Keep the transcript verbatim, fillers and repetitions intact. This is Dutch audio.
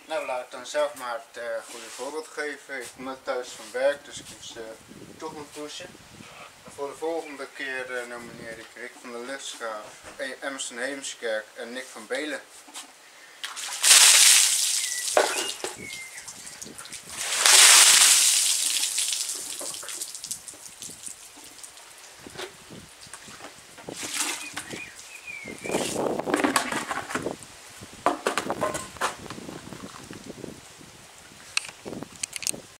Nou, laat ik dan zelf maar het uh, goede voorbeeld geven. Ik kom net thuis van werk, dus ik moest uh, toch nog douchen. En voor de volgende keer uh, nomineer ik Rick van der Luchtsgraaf, Emerson Heemskerk en Nick van Belen.